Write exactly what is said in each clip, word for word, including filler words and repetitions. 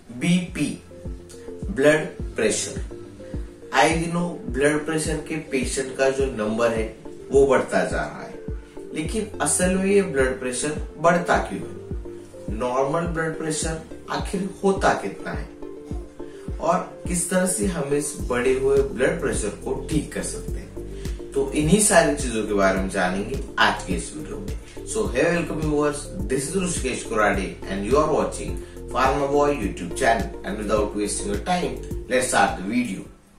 BP, blood pressure. आए दिनों blood pressure के पेशेंट का जो नंबर है वो बढ़ता जा रहा है, लेकिन असल में ये ब्लड प्रेशर बढ़ता क्यों है? नॉर्मल ब्लड प्रेशर आखिर होता कितना है और किस तरह से हम इस बढ़े हुए ब्लड प्रेशर को ठीक कर सकते हैं? तो इन्हीं सारी चीजों के बारे में जानेंगे आज के इस वीडियो में। So hey welcome viewers, this is Rishikesh Kurade and you are watching pharma boy YouTube channel. And without wasting your time, let's start the video.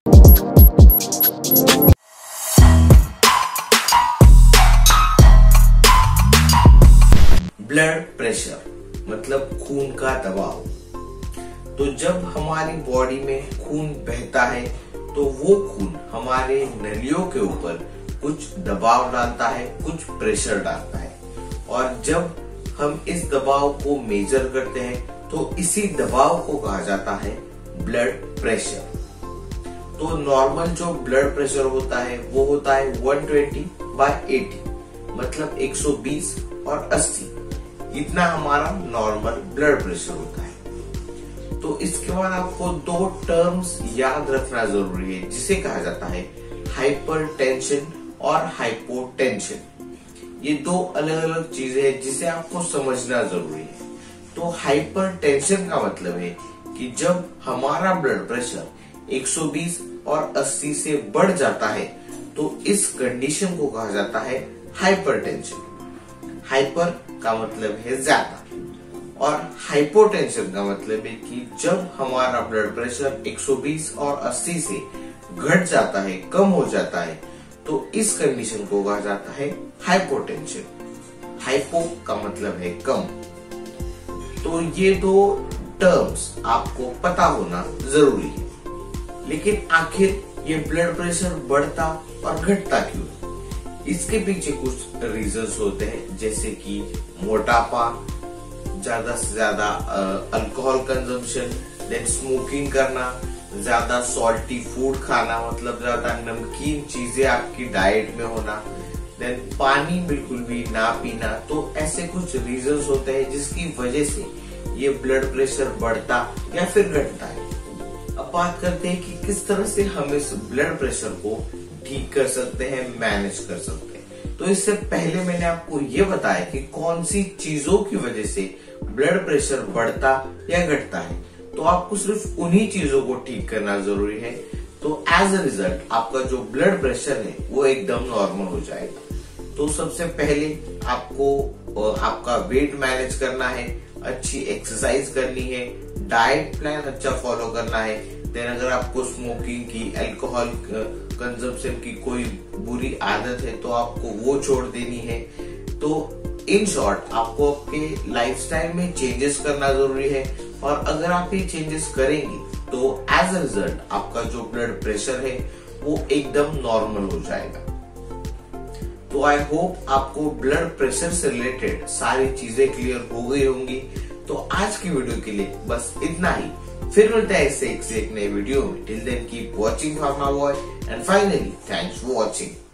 Blood pressure मतलब खून का दबाव। तो जब हमारी बॉडी में खून बहता है तो वो खून हमारे नलियों के ऊपर कुछ दबाव डालता है, कुछ प्रेशर डालता है, और जब हम इस दबाव को मेजर करते हैं तो इसी दबाव को कहा जाता है ब्लड प्रेशर। तो नॉर्मल जो ब्लड प्रेशर होता है वो होता है एक सौ बीस बाय अस्सी, मतलब एक सौ बीस और अस्सी, इतना हमारा नॉर्मल ब्लड प्रेशर होता है। तो इसके बाद आपको दो टर्म्स याद रखना जरूरी है, जिसे कहा जाता है हाइपरटेंशन और हाइपोटेंशन। ये दो अलग अलग चीजें हैं जिसे आपको समझना जरूरी है। तो हाइपरटेंशन का मतलब है कि जब हमारा ब्लड प्रेशर एक सौ बीस और अस्सी से बढ़ जाता है तो इस कंडीशन को कहा जाता है हाइपरटेंशन। हाइपर का मतलब है ज्यादा और हाइपोटेंशन का मतलब है कि जब हमारा ब्लड प्रेशर एक सौ बीस और अस्सी से घट जाता है, कम हो जाता है, तो इस कंडीशन को कहा जाता है हाइपोटेंशन। हाइपो का मतलब है कम। तो ये दो टर्म्स आपको पता होना जरूरी है। लेकिन आखिर ये ब्लड प्रेशर बढ़ता और घटता क्यों? इसके पीछे कुछ रीजंस होते हैं, जैसे कि मोटापा, ज्यादा से ज्यादा अल्कोहल कंजम्पशन, देन स्मोकिंग करना, ज्यादा सॉल्टी फूड खाना, मतलब ज्यादा नमकीन चीजें आपकी डाइट में होना, देन पानी बिल्कुल भी ना पीना। तो ऐसे कुछ रीजंस होते हैं जिसकी वजह से ये ब्लड प्रेशर बढ़ता या फिर घटता है। अब बात करते हैं कि किस तरह से हम इस ब्लड प्रेशर को ठीक कर सकते हैं, मैनेज कर सकते हैं। तो इससे पहले मैंने आपको ये बताया कि कौन सी चीजों की वजह से ब्लड प्रेशर बढ़ता या घटता है, तो आपको सिर्फ उन्हीं चीजों को ठीक करना जरूरी है। तो एज अ रिजल्ट आपका जो ब्लड प्रेशर है वो एकदम नॉर्मल हो जाएगा। तो सबसे पहले आपको आपका वेट मैनेज करना है, अच्छी एक्सरसाइज करनी है, डाइट प्लान अच्छा फॉलो करना है। देन अगर आपको स्मोकिंग की, अल्कोहल कंजम्पशन की कोई बुरी आदत है तो आपको वो छोड़ देनी है। तो इन शॉर्ट आपको आपके लाइफस्टाइल में चेंजेस करना जरूरी है, और अगर आप ये चेंजेस करेंगे तो एज अ रिजल्ट आपका जो ब्लड प्रेशर है वो एकदम नॉर्मल हो जाएगा। तो आई होप आपको ब्लड प्रेशर से रिलेटेड सारी चीजें क्लियर हो गई होंगी। तो आज की वीडियो के लिए बस इतना ही। फिर मिलते हैं इससे एक से एक नए वीडियो में। Till then keep watching pharma boy and finally thanks for watching.